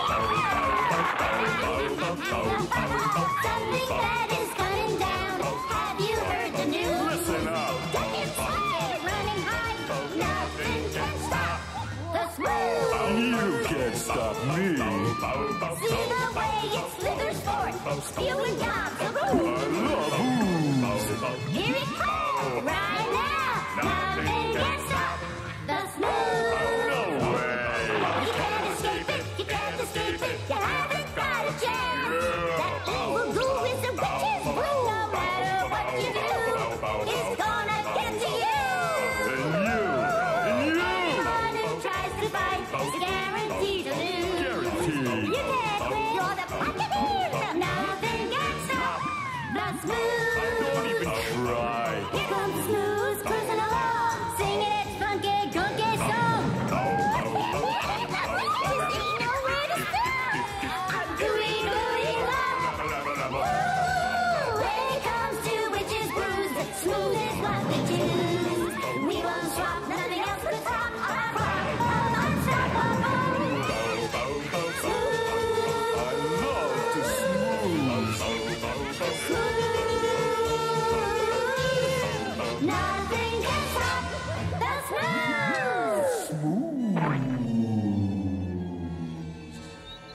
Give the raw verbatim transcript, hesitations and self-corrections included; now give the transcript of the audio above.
Something bad is coming down. Have you heard the news? Listen up. It's high, running high. Nothing can stop the smooth. You can't stop me. See the way it slithers forth, spewing gobs of ooze. I love ooze. Here it comes, right now. Nothing can stop the smooth. No way. You can't escape it, you can't escape it. You haven't got a chance. That evil goo is a witch's brew. No matter what you do, it's gonna get to you. And you. And you. Anyone who tries to fight is guaranteed to lose. Guaranteed. You can't win. You're the Buccaneers. Nothing can stop the smooth. Don't even try. Here comes the smooth cruising along, singing its funky, gunky song. Just ain't nowhere to stop. I'm doing gooey love. Woo! When it comes to witches' brews, smooth is what we choose. We won't swap, nothing else could stop our crop of unstoppable. Smooth, I love to smooth. smooth. Nothing